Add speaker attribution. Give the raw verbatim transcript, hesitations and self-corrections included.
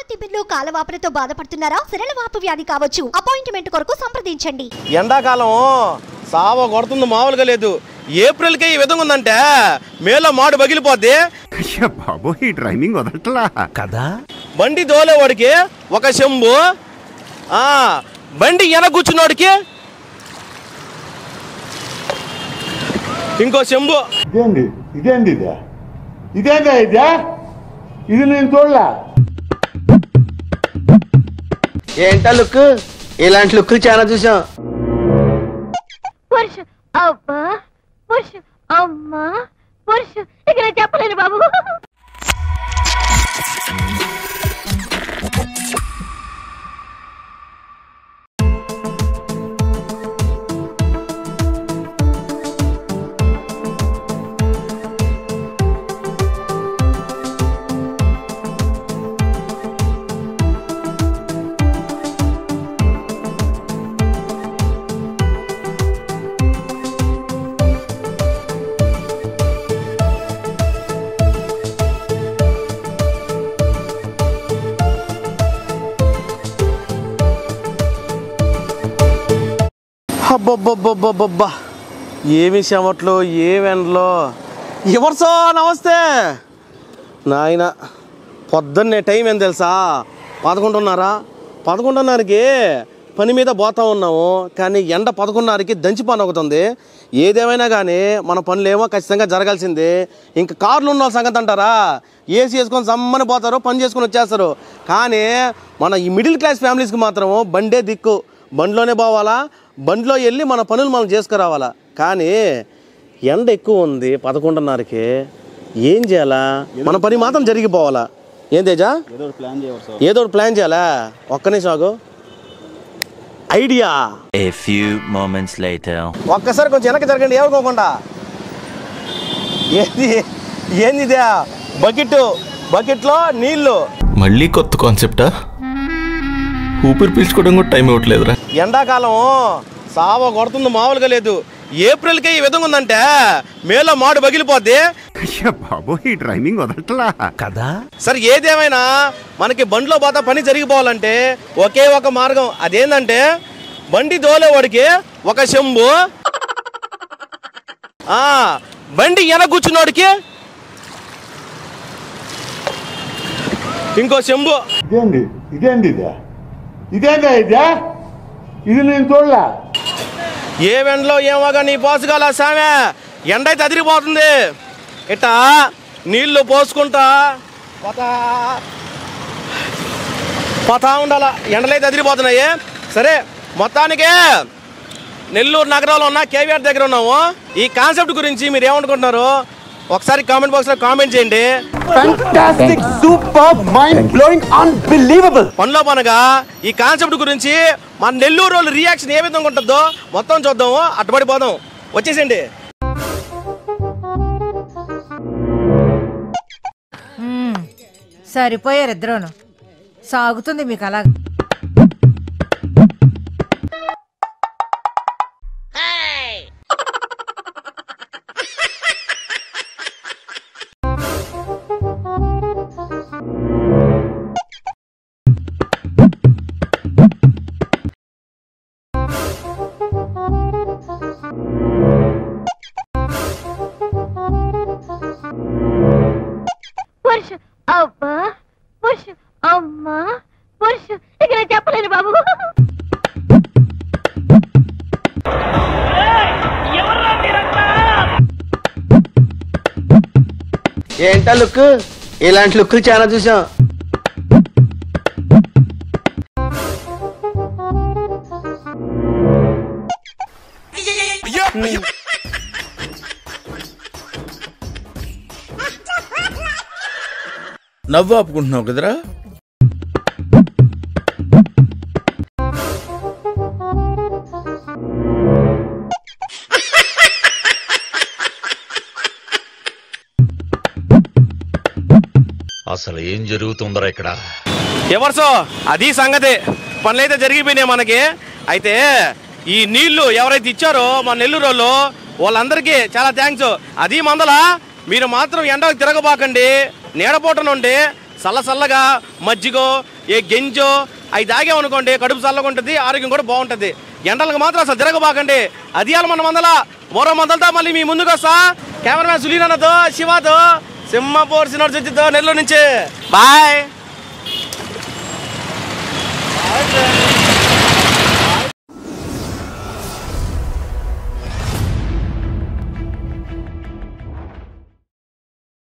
Speaker 1: తిమ్మిర్లు కాలవాపులతో బాధపడుతున్నారా? సిరలవాపు వ్యాధి కావచ్చు. అపాయింట్మెంట్ కొరకు సంప్రదించండి.
Speaker 2: ఎండాకాలం సావ కొడుతుంది మామూలుగా లేదు. ఏప్రిల్కే ఈ విధంగా ఉందంటే మేలో మాడు పగిలిపోద్ది.
Speaker 3: బాబు ఈ డ్రైవింగ్ వదలట్లా కదా.
Speaker 2: బండి దోలేవాడికి ఒక చెంబు, ఆ బండి వెనక కూర్చున్నోడికి ఇంకో చెంబు.
Speaker 4: ఇదేంది ఇదేంది ఇదే ఇదేందా ఇదే ఇది నేను చూడలే.
Speaker 5: ఏంటా లుక్? ఇలాంటి లుక్ చాలా చూసాం.
Speaker 6: పురుషు అబ్బా పురుషు అమ్మా పురుషు ఇక చెప్పలేను బాబు.
Speaker 2: అబ్బబ్బబ్బబ్బబ్బా ఏమి చెమట్లు ఏవెండ్లో. ఎవరిసో నమస్తే నాయన. పొద్దున్నే టైం ఏం తెలుసా? పదకొండున్నరా పదకొండున్నరకి పని మీద పోతా ఉన్నాము. కానీ ఎండ పదకొండున్నరకి దంచి పని అవుతుంది. ఏదేమైనా కానీ మన పనులేమో ఖచ్చితంగా జరగాల్సిందే. ఇంకా కార్లు ఉన్న సంగతి అంటారా? ఏసీ వేసుకొని సమ్మని పోతారు, పని చేసుకొని వచ్చేస్తారు. కానీ మన ఈ మిడిల్ క్లాస్ ఫ్యామిలీస్కి మాత్రం బండే దిక్కు. బండిలోనే పోవాలా, బండిలో వెళ్ళి మన పనులు మనం చేసుకురావాలా. కానీ ఎండ ఎక్కువ ఉంది పదకొండున్నరకి. ఏం చేయాలా? మన పని మాత్రం జరిగిపోవాలా. ఏం తేజా? ఏదో ఒకటి ప్లాన్ చేయాలా. ఒక్కనే సాగు ఐడియా. ఒక్కసారి కొంచెం వెనక్కి జరగండి ఏమనుకోకుండా. ఏంది ఏంది ఇదే? బకెట్ బకెట్లో నీళ్లు.
Speaker 7: మళ్ళీ కొత్త కాన్సెప్టా? ఊపిరి పీల్చుకోవడం కూడా టైం ఇవ్వట్లేదురా.
Speaker 2: ఎండాకాలం సావ కొడుతుంది మామూలుగా లేదు. ఏప్రిల్కే ఈ విధంగా ఉందంటే మేలో మాడు పగిలిపోద్ది.
Speaker 3: బాబు ఈ డ్రైవింగ్ వదలట్లా కదా.
Speaker 2: సరే ఏదేమైనా మనకి బండిలో పోతా పని జరిగిపోవాలంటే ఒకే ఒక మార్గం. అదేంటంటే బండి దోలేవాడికి ఒక చెంబు, ఆ బండి వెనక కూర్చున్నోడికి ఇంకో చెంబు.
Speaker 4: ఇదేంది ఇదేంది ఇదే ఇదేందా ఇదే ఇది నేను చూడలే.
Speaker 2: ఏ వెండలో ఏమోగా నీ పోసుగాల సామె. ఎండ అయితే అదిరిపోతుంది. ఇట్టా నీళ్లు పోసుకుంటా పోతా పోతా ఉండాలా. ఎండలైతే అదిరిపోతున్నాయి. సరే మొత్తానికి నెల్లూరు నగరంలో ఉన్న కేవీఆర్ దగ్గర ఉన్నాము. ఈ కాన్సెప్ట్ గురించి మీరు ఏమనుకుంటున్నారు ఒకసారి కామెంట్ బాక్స్ లో కామెంట్ చేయండి.
Speaker 5: Fantastic, superb, mind-blowing, unbelievable.
Speaker 2: పనిలో పనగా ఈ కాన్సెప్ట్ గురించి మన నెల్లూరు వాళ్ళు రియాక్షన్ ఏ విధంగా ఉంటుందో మొత్తం చూద్దాము. అట్టుబడిపోదాం. వచ్చేసండి.
Speaker 8: సరిపోయారు ఇద్దరును. సాగుతుంది మీకు అలా.
Speaker 6: పురుషు అబ్బా పురుషు అమ్మా పురుషు ఇక చెప్పలేను బాబు.
Speaker 5: ఏంటా లుక్? ఇలాంటి లుక్ చాలా చూసాం.
Speaker 7: నవ్వు ఆపుకుంటున్నావు కదరా.
Speaker 9: అసలు ఏం జరుగుతుందరా ఇక్కడ?
Speaker 2: ఎవరిసో అది సంగతి. పనులైతే జరిగిపోయినాయి మనకి. అయితే ఈ నీళ్లు ఎవరైతే ఇచ్చారో మన నెల్లూరు వాళ్ళు వాళ్ళందరికీ చాలా థ్యాంక్స్. అది మందల మీరు మాత్రం ఎండకు తిరగబాకండి. నీడపోట నుండి చల్ల చల్లగా మజ్జిగో ఏ గెంజో అవి తాగామనుకోండి కడుపు చల్లగా ఉంటుంది, ఆరోగ్యం కూడా బాగుంటుంది. ఎండలకు మాత్రం అసలు తిరగబాకండి. అది మన మందల మరో మందలతో మళ్ళీ మీ ముందుకు వస్తా. కెమెరామ్యాన్ సులీనాతో, శివాతో, సింహపూర్ సినర్జితో, నెల్లూరు నుంచి బాయ్.